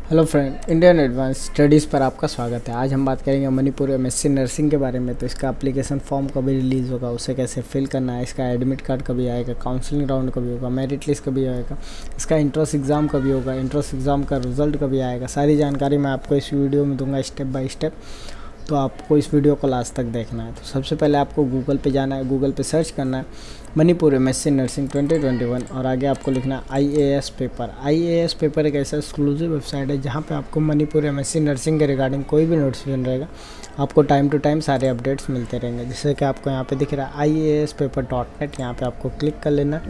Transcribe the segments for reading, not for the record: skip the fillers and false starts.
Hello friend, Indian advance studies पर आपका स्वागत है। आज हम बात करेंगे मणिपुर एमएससी नर्सिंग के बारे में। तो इसका एप्लीकेशन फॉर्म कभी रिलीज़ होगा, उसे कैसे फिल करना है, इसका एडमिट कार्ड कभी आएगा, काउंसलिंग राउंड कभी होगा, मेरिट लिस्ट कभी आएगा, इसका इंट्रेंस एग्ज़ाम कभी होगा, इंट्रेंस एग्ज़ाम का रिजल्ट कभी आएगा, सारी जानकारी मैं आपको इस वीडियो में दूंगा स्टेप बाय स्टेप। तो आपको इस वीडियो को लास्ट तक देखना है। तो सबसे पहले आपको गूगल पे जाना है, गूगल पे सर्च करना है मणिपुर एमएससी नर्सिंग 2021 और आगे आपको लिखना है आईएएस पेपर। आईएएस पेपर एक ऐसा एक्सक्लूसिव वेबसाइट है जहां पे आपको मणिपुर एमएससी नर्सिंग के रिगार्डिंग कोई भी नोटिफिकेशन रहेगा, आपको टाइम टू टाइम सारे अपडेट्स मिलते रहेंगे। जैसे कि आपको यहाँ पे दिख रहा है IASpaper.net, यहाँ पे आपको क्लिक कर लेना।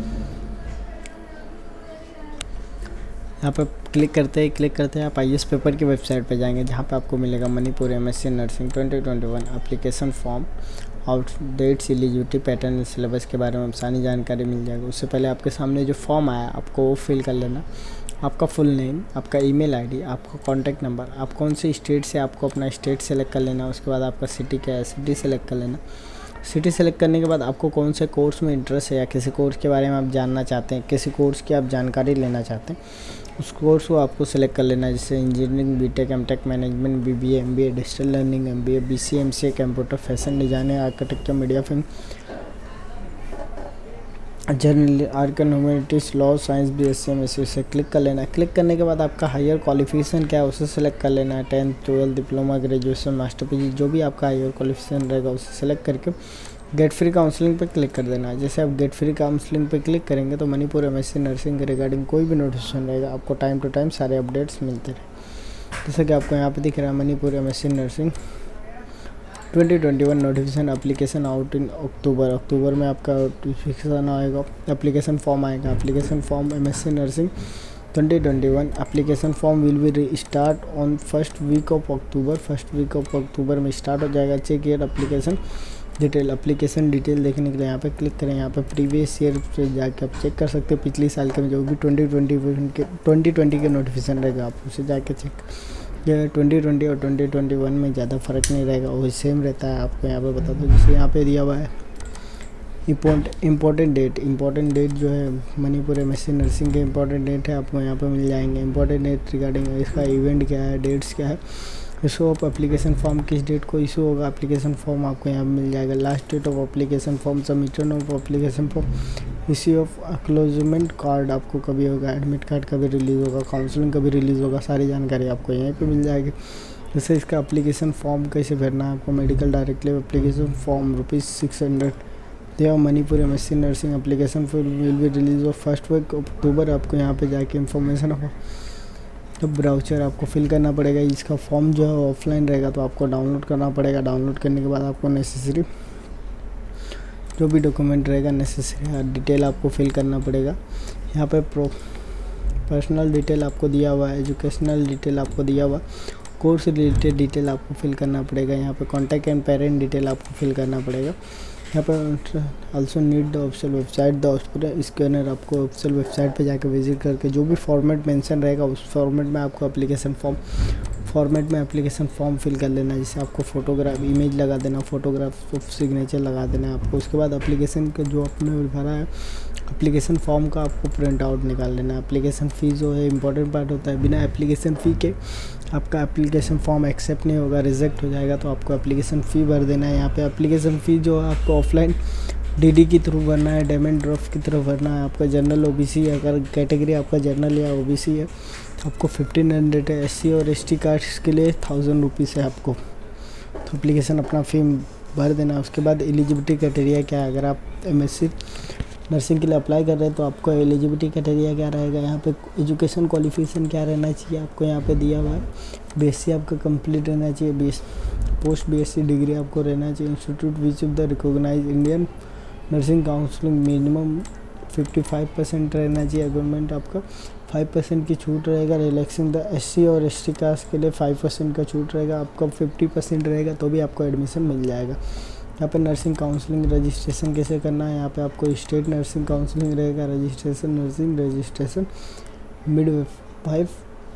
यहाँ पर क्लिक करते हैं आप आईएएस पेपर की वेबसाइट पे जाएंगे, जहाँ पे आपको मिलेगा Manipur MSc nursing 2021 application form, out dates, eligibility, pattern, syllabus के बारे में सारी जानकारी मिल जाएगी। उससे पहले आपके सामने जो फॉर्म आया आपको वो फिल कर लेना। आपका फुल नेम, आपका ईमेल आईडी, आपका कॉन्टैक्ट नंबर, आप कौन सी स्टेट से, आपको अपना स्टेट सेलेक्ट कर लेना। उसके बाद आपका सिटी क्या है, सिटी सेलेक्ट कर लेना। सिटी सेलेक्ट करने के बाद आपको कौन से कोर्स में इंटरेस्ट है या किसी कोर्स के बारे में आप जानना चाहते हैं, किसी कोर्स की आप जानकारी लेना चाहते हैं, उस कोर्स को आपको सेलेक्ट कर लेना है। जैसे engineering, BTech, MTech, management, BBA, MBA, digital learning, MBA, BCA, MCA, computer, fashion designing, architecture, media, film, journal, art and humanities, law, science, BSc, MSc से क्लिक कर लेना है। क्लिक करने के बाद आपका हायर क्वालिफिकेशन क्या है उसे सेलेक्ट कर लेना है। 10th, 12th, diploma, graduation, master, PG, जो भी आपका हायर क्वालिफिकेशन रहेगा उसे सेलेक्ट करके गेट फ्री काउंसलिंग पे क्लिक कर देना है। जैसे आप गेट फ्री काउंसलिंग पे क्लिक करेंगे तो मणिपुर एमएससी नर्सिंग के रिगार्डिंग कोई भी नोटिफिकेशन रहेगा, आपको टाइम टू टाइम सारे अपडेट्स मिलते रहे। जैसे कि आपको यहाँ पे दिख रहा है Manipur MSc nursing 2021 notification application out in October में आपका नोटिफिकेशन आएगा, एप्लीकेशन फॉर्म आएगा। Application form MSc nursing 2021 application form will be start on first week of October में स्टार्ट हो जाएगा। चेक ईयर एप्लीकेशन डिटेल देखने के लिए यहाँ पे क्लिक करें। यहाँ पे प्रीवियस ईयर से जाके आप चेक कर सकते हो, पिछली साल के में जो भी 2020 के नोटिफिकेशन रहेगा आप उसे जाके चेक। ये 2020 और 2021 में ज़्यादा फ़र्क नहीं रहेगा, वही सेम रहता है। आपको यहाँ पे बता दो, जैसे यहाँ पे दिया हुआ है इम्पोर्टेंट डेट जो है मणिपुर एमएससी नर्सिंग के इम्पोर्टेंट डेट है, आपको यहाँ पे मिल जाएंगे। इम्पोर्टेंट डेट रिगार्डिंग इसका इवेंट क्या है, डेट्स क्या है, इशू ऑफ एप्लीकेशन फॉर्म किस डेट को इशू होगा, एप्लीकेशन फॉर्म आपको यहाँ मिल जाएगा। Last date of application form, submission of application form, issue of acknowledgement card आपको कभी होगा, एडमिट कार्ड कभी रिलीज़ होगा, काउंसलिंग कभी रिलीज़ होगा, सारी जानकारी आपको यहीं पे मिल जाएगी। जैसे इसका एप्लीकेशन फॉर्म कैसे भरना है आपको, मेडिकल डायरेक्टली एप्लीकेशन फॉर्म ₹600 दिया। Manipur MSc nursing application will be release of first week October. आपको यहाँ पे जाके इन्फॉर्मेशन हो तो ब्राउचर आपको फिल करना पड़ेगा। इसका फॉर्म जो है ऑफलाइन रहेगा तो आपको डाउनलोड करना पड़ेगा। डाउनलोड करने के बाद आपको नेसेसरी जो भी डॉक्यूमेंट रहेगा, नेसेसरी डिटेल आपको फिल करना पड़ेगा। यहाँ पे पर्सनल डिटेल आपको दिया हुआ है, एजुकेशनल डिटेल आपको दिया हुआ, कोर्स रिलेटेड डिटेल आपको फिल करना पड़ेगा। यहाँ पे कॉन्टैक्ट एंड पेरेंट डिटेल आपको फिल करना पड़ेगा। यहाँ पर also need the official website, the official scanner, आपको ऑफिशियल वेबसाइट पे जाकर विजिट करके जो भी फॉर्मेट मेंशन रहेगा उस फॉर्मेट में आपको एप्लीकेशन फॉर्म फिल कर लेना है। जैसे आपको फोटोग्राफ इमेज लगा देना, फोटोग्राफ ऑफ सिग्नेचर लगा देना है आपको। उसके बाद एप्लीकेशन का जो आपने भरा है एप्लीकेशन फॉर्म का आपको प्रिंट आउट निकाल लेना है। एप्लीकेशन फ़ी जो है इंपॉर्टेंट पार्ट होता है, बिना एप्लीकेशन फ़ी के आपका एप्लीकेशन फॉर्म एक्सेप्ट नहीं होगा, रिजेक्ट हो जाएगा। तो आपको एप्लीकेशन फ़ी भर देना है। यहाँ पे एप्लीकेशन फ़ी जो है आपको ऑफलाइन डीडी के थ्रू भरना है, डायमंड ड्राफ्ट की तरफ भरना है। आपका जनरल ओबीसी है, अगर कैटेगरी आपका जनरल या ओबीसी है तो आपको 1500 है। एससी और एसटी कार्ड्स के लिए 1000 रुपीज़ है आपको। तो एप्लीकेशन अपना फ़ी भर देना। उसके बाद एलिजिबिलिटी क्राइटेरिया क्या है, अगर आप एमएससी नर्सिंग के लिए अप्लाई कर रहे हैं तो आपको एलिजिबिलिटी क्राइटेरिया क्या रहेगा। यहाँ पे एजुकेशन क्वालिफिकेशन क्या रहना चाहिए आपको यहाँ पे दिया हुआ है। बीएससी आपका कंप्लीट रहना चाहिए, पोस्ट बीएससी डिग्री आपको रहना चाहिए। Institute which of the recognise Indian nursing council minimum 55% रहना चाहिए। गवर्नमेंट आपका 5% की छूट रहेगा। रिलैक्सिंग द एससी और एसटी कास्ट के लिए 5% का छूट रहेगा। आपका 50% रहेगा तो भी आपको एडमिशन मिल जाएगा। यहाँ पे नर्सिंग काउंसलिंग रजिस्ट्रेशन कैसे करना है, यहाँ पे आपको स्टेट नर्सिंग काउंसलिंग रहेगा, registration midwife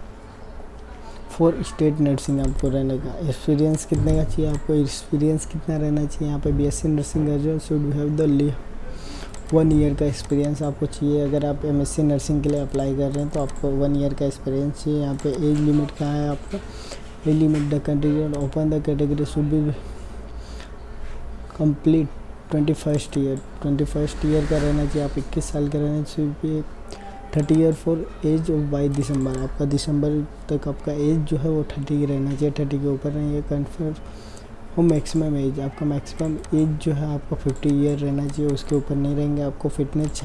for state nursing आपको रहने का। एक्सपीरियंस कितने का चाहिए आपको, एक्सपीरियंस कितना रहना चाहिए। यहाँ पे BSc nursing graduate should have the 1 year का एक्सपीरियंस आपको चाहिए। अगर आप MSc नर्सिंग के लिए अप्लाई कर रहे हैं तो आपको 1 ईयर का एक्सपीरियंस चाहिए। यहाँ पे एज लिमिट कहाँ है आपका, age limit the category open the category should be complete 21st year का रहना चाहिए। आप 21 साल का रहना चाहिए। 30 year for age of by December, आपका दिसंबर तक आपका एज जो है वो 30 रहना चाहिए, 30 के ऊपर नहीं है। कन्फर्म वो मैक्सिमम एज, आपका मैक्सिमम एज जो है आपका 50 ईयर रहना चाहिए, उसके ऊपर नहीं रहेंगे। आपको फिटनेस,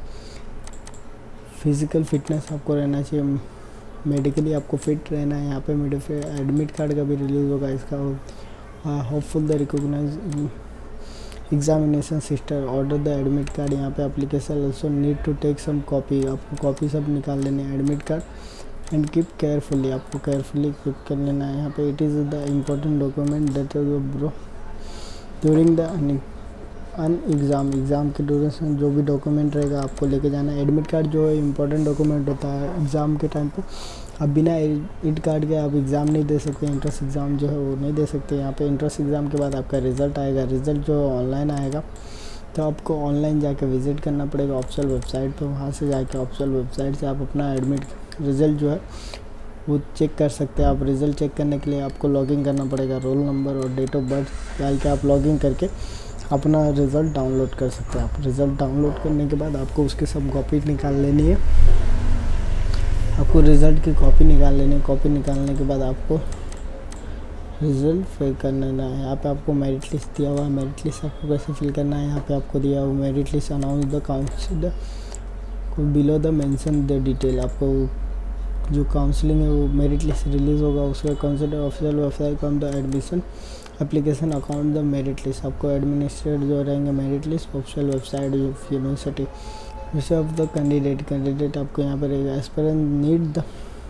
फिज़िकल फिटनेस आपको रहना चाहिए। मेडिकली आपको फिट रहना है। यहाँ पे एडमिट कार्ड का भी रिलीज़ होगा इसका। Hopeful the recognise examination sister order the admit card. यहाँ पे application also need to take some copy, आपको कॉपी सब निकाल लेने हैं admit card and keep carefully, आपको केयरफुली कीप कर लेना है। यहाँ पे it is the important document that bro during the exam के ड्यूरेशन जो भी डॉक्यूमेंट रहेगा आपको लेके जाना है। एडमिट कार्ड जो है इम्पोर्टेंट डॉक्यूमेंट होता है एग्ज़ाम के टाइम पे। अब बिना एडमिट कार्ड के आप एग्ज़ाम नहीं दे सकते, एंट्रेंस एग्ज़ाम जो है वो नहीं दे सकते। यहाँ पे एंट्रेंस एग्ज़ाम के बाद आपका रिज़ल्ट आएगा, रिज़ल्ट जो ऑनलाइन आएगा तो आपको ऑनलाइन जाके विज़िट करना पड़ेगा ऑफिशियल वेबसाइट पे। वहाँ से जाके ऑफिशियल वेबसाइट से आप अपना एडमिट रिज़ल्ट जो है वो चेक कर सकते हैं। आप रिज़ल्ट चेक करने के लिए आपको लॉगिन करना पड़ेगा, रोल नंबर और डेट ऑफ बर्थ डाल के आप लॉगिन करके अपना रिज़ल्ट डाउनलोड कर सकते हैं। आप रिज़ल्ट डाउनलोड करने के बाद आपको उसकी सब कॉपी निकाल लेनी है। आपको रिज़ल्ट की कॉपी निकाल लेनी है। कॉपी निकालने के बाद आपको रिज़ल्ट फिल करना है। यहाँ पे आपको मेरिट लिस्ट दिया हुआ है, मेरिट लिस्ट आपको कैसे फिल करना है यहाँ पे आपको दिया हुआ merit list announce the council below the mention the detail. आपको जो काउंसलिंग है वो मेरिट लिस्ट रिलीज़ होगा, उसका consider official website from the admission application account the merit list. आपको एडमिनिस्ट्रेट जो रहेंगे merit list official website of university जैसे ऑफ द कैंडिडेट आपको यहाँ पर रहेगा as per need the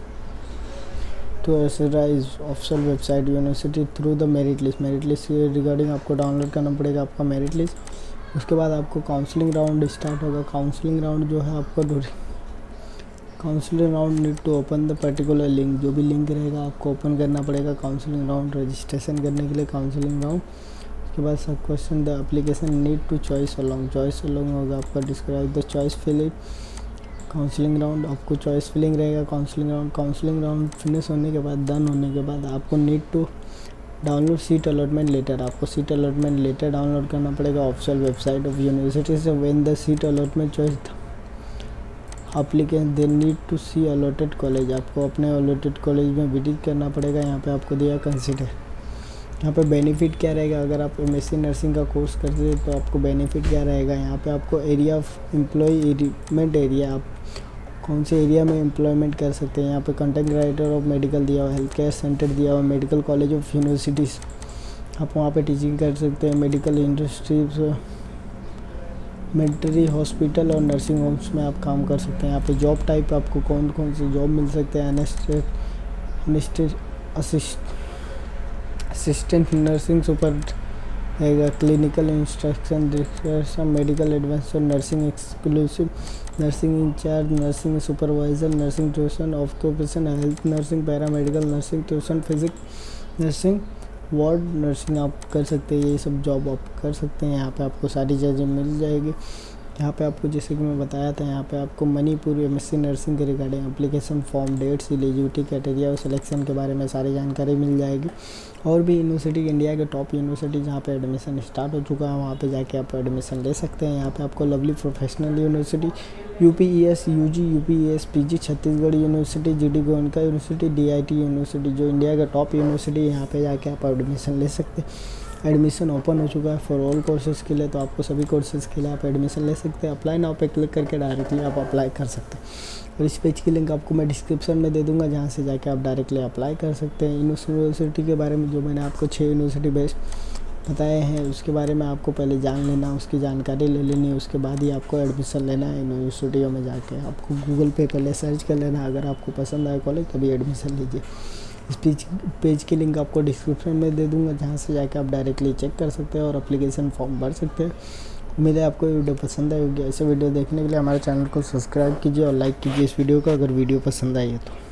to exercise official website university through the merit list के regarding आपको डाउनलोड करना पड़ेगा आपका मेरिट लिस्ट। उसके बाद आपको काउंसलिंग राउंड स्टार्ट होगा। काउंसलिंग राउंड जो है आपको counselling round need to open the particular link, जो भी लिंक रहेगा आपको ओपन करना पड़ेगा काउंसलिंग राउंड रजिस्ट्रेशन करने के लिए काउंसलिंग राउंड। उसके बाद सब question the application need to choice along होगा आपका describe the choice filling counselling round. आपको चॉइस फिलिंग रहेगा काउंसलिंग राउंड फिनिश होने के बाद डन होने के बाद आपको need to download seat allotment letter. आपको सीट अलॉटमेंट लेटर डाउनलोड करना पड़ेगा ऑफिशियल वेबसाइट ऑफ यूनिवर्सिटी से। When the seat allotment choice applicant they need to see allotted college. आपको अपने अलॉटेड कॉलेज में विजिट करना पड़ेगा। यहाँ पे आपको दिया कंसिडर। यहाँ पे बेनिफिट क्या रहेगा, अगर आप MSc नर्सिंग का कोर्स करते हैं तो आपको बेनिफिट क्या रहेगा। यहाँ पे आपको एरिया ऑफ एम्प्लॉयमेंट एरिया, आप कौन से एरिया में एम्प्लॉयमेंट कर सकते हैं। यहाँ पे कंटेंट राइटर ऑफ मेडिकल दिया हुआ, हेल्थ केयर सेंटर दिया हुआ, मेडिकल कॉलेज ऑफ यूनिवर्सिटीज़ आप वहाँ पे टीचिंग कर सकते हैं। मेडिकल इंडस्ट्रीज, मिलिट्री हॉस्पिटल और नर्सिंग होम्स में आप काम कर सकते हैं। यहाँ पे जॉब टाइप आपको कौन कौन से जॉब मिल सकते हैं। असिस्टेंट नर्सिंग सुपर रहेगा, clinical instruction medical advance, nursing exclusive, nursing in-charge, nursing supervisor, nursing tuition, occupation health nursing, paramedical nursing, tuition physics nursing, ward nursing आप कर सकते हैं। ये सब जॉब आप कर सकते हैं। यहाँ पे आपको सारी चीज़ें मिल जाएगी। यहाँ पे आपको जैसे कि मैं बताया था, यहाँ पे आपको मणिपुर MSc नर्सिंग के regarding application form, dates, eligibility criteria और सिलेक्शन के बारे में सारी जानकारी मिल जाएगी। और भी यूनिवर्सिटी, इंडिया के टॉप यूनिवर्सिटी जहाँ पे एडमिशन स्टार्ट हो चुका है वहाँ पे जाके आप एडमिशन ले सकते हैं। यहाँ पे आपको lovely professional university, UPES UG, UPES PG, Chhattisgarh university, GD Goenka university, DIT university जो इंडिया का टॉप यूनिवर्सिटी, यहाँ पे जाके आप एडमिशन ले सकते हैं। एडमिशन ओपन हो चुका है फॉर ऑल कोर्सेज़ के लिए, तो आपको सभी कोर्सेज़ के लिए आप एडमिशन ले सकते हैं। अप्लाई नाउ पे क्लिक करके डायरेक्टली आप अप्लाई कर सकते हैं। और इस पेज की लिंक आपको मैं डिस्क्रिप्शन में दे दूंगा, जहाँ से जाके आप डायरेक्टली अप्लाई कर सकते हैं। यूनिवर्सिटी के बारे में जो मैंने आपको 6 यूनिवर्सिटी बेस्ट बताए हैं उसके बारे में आपको पहले जान लेना, उसकी जानकारी ले लेनी है, उसके बाद ही आपको एडमिशन लेना है। यूनिवर्सिटियों में जाके आपको गूगल पे पहले सर्च कर लेना, अगर आपको पसंद आए कॉलेज तभी एडमिशन लीजिए। इस पेज की लिंक आपको डिस्क्रिप्शन में दे दूंगा, जहाँ से जाके आप डायरेक्टली चेक कर सकते हैं और एप्लीकेशन फॉर्म भर सकते हैं। उम्मीद है आपको ये वीडियो पसंद आई होगी। ऐसे वीडियो देखने के लिए हमारे चैनल को सब्सक्राइब कीजिए और लाइक कीजिए इस वीडियो को, अगर वीडियो पसंद आई है तो।